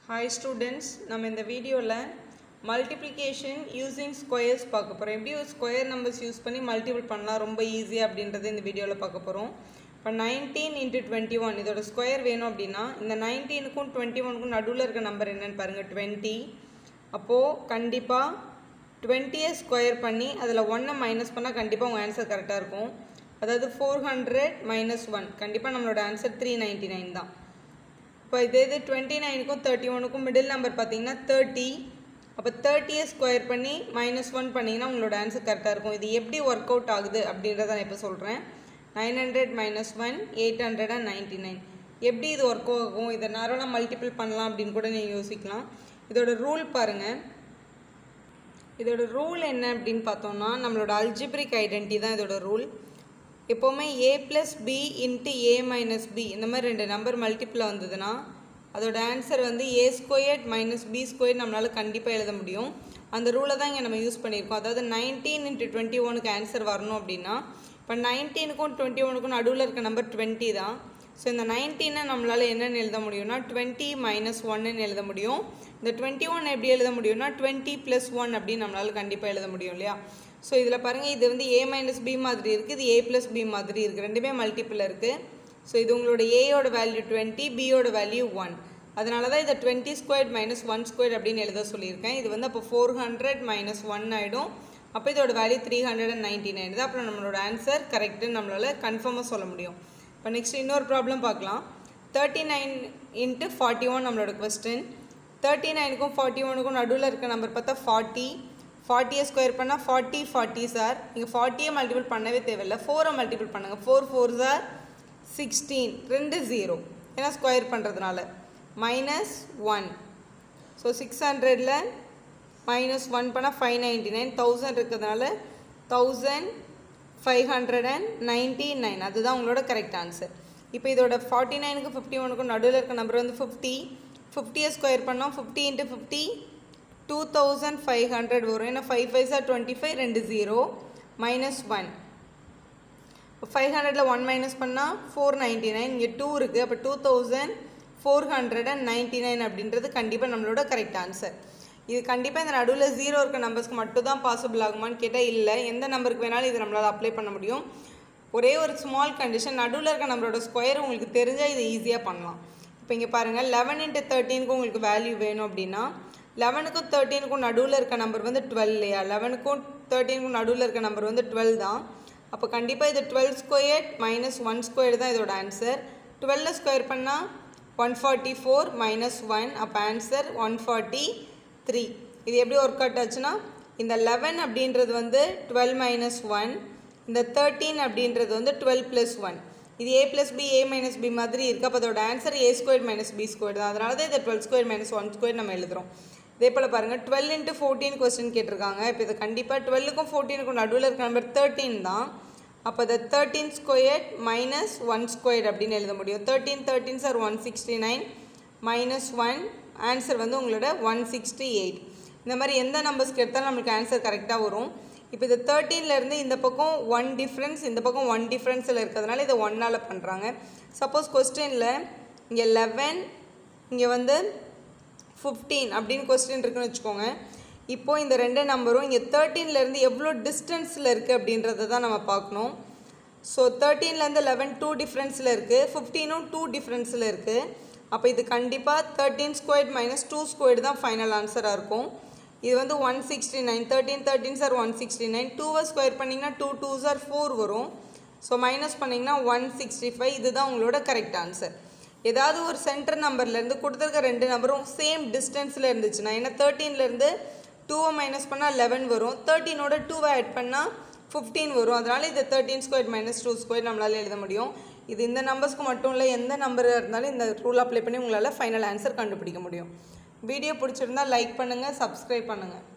Hi students, நம்ம இந்த வீடியோல multiplication using squares பார்க்க போறோம். எப்படி ஒரு square numbers யூஸ் பண்ணி மல்டிபிள் பண்ணலாம் ரொம்ப ஈஸியா அப்படின்றதை இந்த வீடியோல பார்க்க போறோம். இப்போ 19 into 21 இதோட ஸ்கொயர் வேணும் அப்படினா இந்த 19 க்கும் 21 க்கும் நடுவுல இருக்க நம்பர் என்னன்னு பாருங்க 20. அப்போ கண்டிப்பா 20 ஸ்கொயர் பண்ணி அதுல 1 மைனஸ் பண்ணா கண்டிப்பா உங்க ஆன்சர் கரெக்ட்டா இருக்கும். அதாவது 400 - 1 கண்டிப்பா நம்மளோட ஆன்சர் 399 தான். இப்போ இதே 29 க்கும் 31 க்கும் மிடில் நம்பர் பாத்தீங்கன்னா 30. அப்ப 30 ஸ்கொயர் பண்ணி -1 பண்ணீங்கன்னா உங்களோட ஆன்சர் கரெக்ட்டா இருக்கும். இது எப்படி வொர்க் அவுட் ஆகுது அப்படின்றத நான் இப்ப சொல்றேன். 900 - 1 899. எப்படி இது வொர்க் ஆகும்? இத நேரா மல்டிபிள் பண்ணலாம் அப்படினு கூட நீங்க யோசிக்கலாம். இதோட ரூல் பாருங்க. இதோட ரூல் என்ன அப்படினு பார்த்தோம்னா நம்மளோட அல்ஜிப்ரிக் ஐடென்டிட்டி தான் இதோட ரூல். எப்பவுமே a plus b into a minus b இந்த மாதிரி ரெண்டு நம்பர் மல்டிபிள் வந்ததுன்னா அதோட ஆன்சர் வந்து a squared minus b squared நம்மளால கண்டிப்பா எழுத முடியும். அந்த ரூலை தான் இங்க நம்ம யூஸ் பண்ணியிருக்கோம். அதாவது 19 into 21 க்கு ஆன்சர் வரணும் அப்படின்னா இப்போ 19 க்கும் 21 க்கும் நடுவுல இருக்க நம்பர் 20 தான். ஸோ இந்த 19 நம்மளால என்னன்னு எழுத முடியும்னா 20 - 1 ன்னு எழுத முடியும். இந்த 21 எப்படி எழுத முடியும்னா 20 + 1 அப்படின்னு நம்மளால கண்டிப்பா எழுத முடியும் இல்லையா? ஸோ இதில் பாருங்கள் இது வந்து a - b மாதிரி இருக்குது, இது a + b மாதிரி இருக்குது, ரெண்டுமே மல்டிப்பிள் இருக்குது. ஸோ இது உங்களோட ஏயோட வேல்யூ 20, பியோட வேல்யூ 1. அதனால தான் இதை 20 squared - 1 squared அப்படின்னு எழுத சொல்லியிருக்கேன். இது வந்து அப்போ 400 - 1 ஆகிடும். அப்போ இதோட வேல்யூ 399 தான். அப்புறம் நம்மளோட ஆன்சர் கரெக்டுன்னு நம்மளால் கன்ஃபார்மாக சொல்ல முடியும். இப்போ நெக்ஸ்ட் இன்னொரு ப்ராப்ளம் பார்க்கலாம். 39 into 41 நம்மளோட கொஸ்டின். 39 க்கும் 41 க்கும் நடுவில் இருக்க நம்பர் பார்த்தா 40. 40 ஸ்கொயர் பண்ணால் 40 40 சார். நீங்கள் 40 மல்டிபிள் பண்ணவே தேவையில்லை, 4 மல்டிபிள் பண்ணுங்கள். 4 4 சார் 16, 2 0 ஏன்னா ஸ்கொயர் பண்ணுறதுனால -1. ஸோ 600ல் -1 பண்ணால் 599, 1000 இருக்கிறதுனால 1599. அதுதான் உங்களோட கரெக்ட் ஆன்சர். இப்போ இதோட 49 க்கும் 51 க்கும் நடுவில் இருக்க நம்பர் வந்து 50. 50 ஸ்கொயர் பண்ணோம் 50 into 50 2500 வரும். ஏன்னா 5 5s are 25, 2 0 -1. 500ல் 1 மைனஸ் பண்ணால் 499. இங்கே 2 இருக்குது. அப்போ 2499 அப்படின்றது கண்டிப்பாக நம்மளோட கரெக்ட் ஆன்சர். இது கண்டிப்பாக இந்த நடுவில் 0 இருக்க நம்பர்ஸ்க்கு மட்டும் தான் பாசிபிள் ஆகுமான்னு கேட்டால் இல்லை, எந்த நம்பருக்கு வேணாலும் இது நம்மளால் அப்ளை பண்ண முடியும். ஒரே ஒரு ஸ்மால் கண்டிஷன், நடுவில் இருக்க நம்மளோட ஸ்கொயர் உங்களுக்கு தெரிஞ்சால் இது ஈஸியாக பண்ணலாம். இப்போ இங்கே பாருங்கள் 11 into 13க்கு உங்களுக்கு வேல்யூ வேணும் அப்படின்னா 11க்கும் 13க்கும் நடுவில் இருக்க நம்பர் வந்து 12 இல்லையா? 11க்கும் 13க்கும் நடுவில் இருக்க நம்பர் வந்து 12 தான். அப்போ கண்டிப்பாக இது 12 ஸ்கொயர் -1 ஸ்கொயர் தான் இதோட ஆன்சர். 12 ஸ்கொயர் பண்ணால் 144 -1, அப்போ ஆன்சர் 143. இது எப்படி ஒர்க் அவுட் ஆச்சுன்னா இந்த 11 அப்படின்றது வந்து 12 - 1, இந்த 13 அப்படின்றது வந்து 12 + 1. இது a + b a - b மாதிரி இருக்குது. அப்போ அதோட answer a squared - b squared தான். அதனால தான் இதை 12 squared - 1 squared நம்ம எழுதுகிறோம். இதே போல் பாருங்கள் 12 into 14 கொஸ்டின் கேட்டிருக்காங்க. இப்போ இது கண்டிப்பாக 12க்கும் 14க்கும் நடுவில் இருக்க நம்பர் 13 தான். அப்போ அதை 13 squared - 1 squared அப்படின்னு எழுத முடியும். 13 13s are 169 -1 ஆன்சர் வந்து உங்களோட 168. இந்த மாதிரி எந்த நம்பர்ஸ்க்கு எடுத்தாலும் நம்மளுக்கு ஆன்சர் கரெக்டாக வரும். இப்போ இது 13லேருந்து இந்த பக்கம் 1 டிஃப்ரென்ஸ், இந்த பக்கம் 1 டிஃப்ரென்ஸில் இருக்கிறதுனால இதை 1ஆல் பண்ணுறாங்க. சப்போஸ் கொஸ்டினில் இங்கே 11 இங்கே வந்து 15 அப்படின்னு கொஸ்டின் இருக்குன்னு வச்சுக்கோங்க. இப்போது இந்த ரெண்டு நம்பரும் இங்கே 13லேருந்து எவ்வளோ டிஸ்டன்ஸில் இருக்குது அப்படின்றத தான் நம்ம பார்க்கணும். ஸோ 13லேருந்து 11 2 டிஃப்ரென்ஸில் இருக்குது, 15ம் 2 டிஃப்ரென்ஸில் இருக்குது. அப்போ இது கண்டிப்பாக 13 squared - 2 squared தான் ஃபைனல் ஆன்சராக இருக்கும். இது வந்து 169. 13 13s are 169. 2 ஸ்கொயர் பண்ணிங்கன்னா 2 2s are 4 வரும். ஸோ மைனஸ் பண்ணிங்கன்னா 165. இதுதான் உங்களோட கரெக்ட் ஆன்சர். ஏதாவது ஒரு சென்டர் நம்பர்லேருந்து கொடுத்துருக்க ரெண்டு நம்பரும் சேம் டிஸ்டன்ஸில் இருந்துச்சுன்னா, ஏன்னா 13லேருந்து 2 மைனஸ் பண்ணால் 11 வரும், 13ஓட 2 ஆட் பண்ணால் 15 வரும். அதனால் இது 13 squared - 2 squared நம்மளால் எழுத முடியும். இது இந்த நம்பர்ஸ்க்கு மட்டும் இல்லை, எந்த நம்பராக இருந்தாலும் இந்த ரூல் அப்ளை பண்ணி உங்களால் ஃபைனல் ஆன்சர் கண்டுபிடிக்க முடியும். வீடியோ பிடிச்சிருந்தால் லைக் பண்ணுங்கள், சப்ஸ்கிரைப் பண்ணுங்கள்.